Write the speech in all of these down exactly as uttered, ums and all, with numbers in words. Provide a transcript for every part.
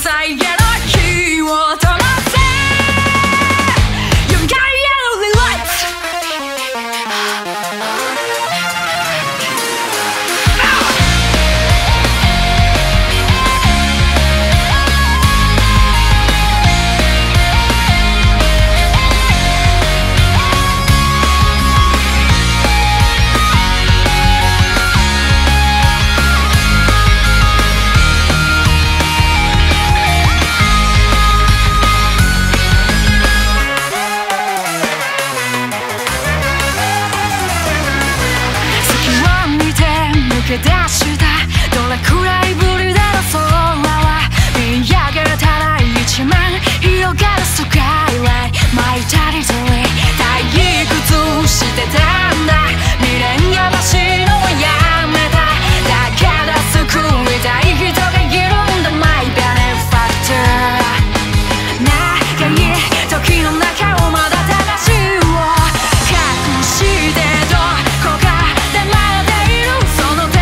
細への火を灯せよみがえる RELIGHT抜け出したどれくらいぶりだろ空は見上げたら一面広がるスカイライト巻いたりずり退屈してたんだ未練がましいのはやめただから救いたい人がいるんだ My benefactor 長い時の中をまだ正しいを隠してどこかでまだいるその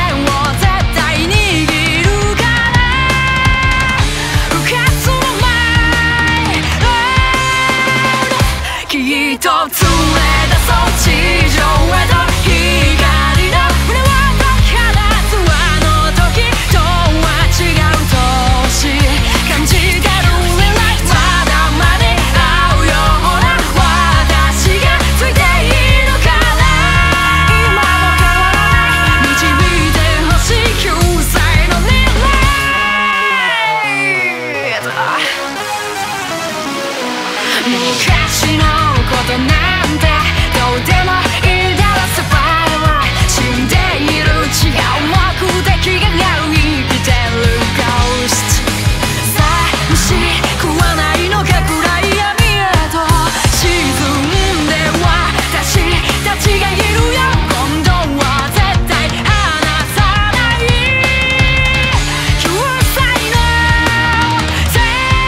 きっと連れ出そう地上へと光の胸を放つあの時とは違う年感じてる RELIGHT まだ間に合うような私がついているから今も変わらない導いてほしい救済の RELIGHT 昔のことなんてどうでもいいだろサバイバー死んでいる違う目的が生きてるゴースト寂しくはないのか暗い闇へと沈んで私たちがいるよ今度は絶対離さない救済の線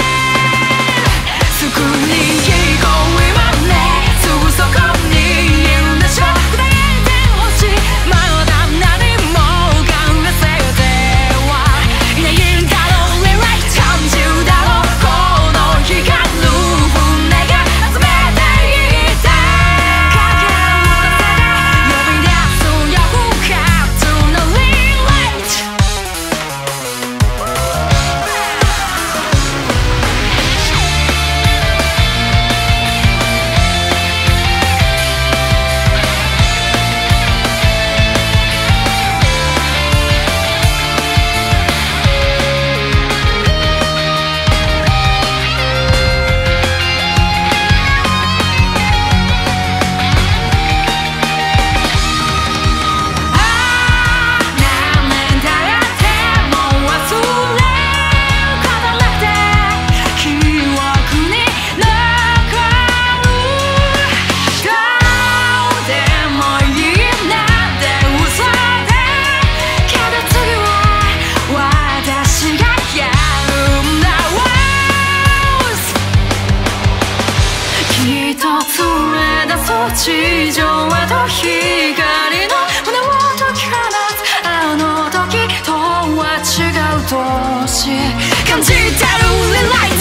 救いに聞こえすぐそこにいるんでしょ答えてほしいまだ何も考えせてはいないんだろう RELIGHT 感じるだろうこの光る船が集めていたかける噂が呼び出すよ不活の RELIGHT 何年経っても忘れることなくて記憶に残るどうでもいいなんて嘘でけど次は私がやるんだきっと連れ出そう地上へと光の胸を解き放つあの時とは違う年感じてる RELIGHT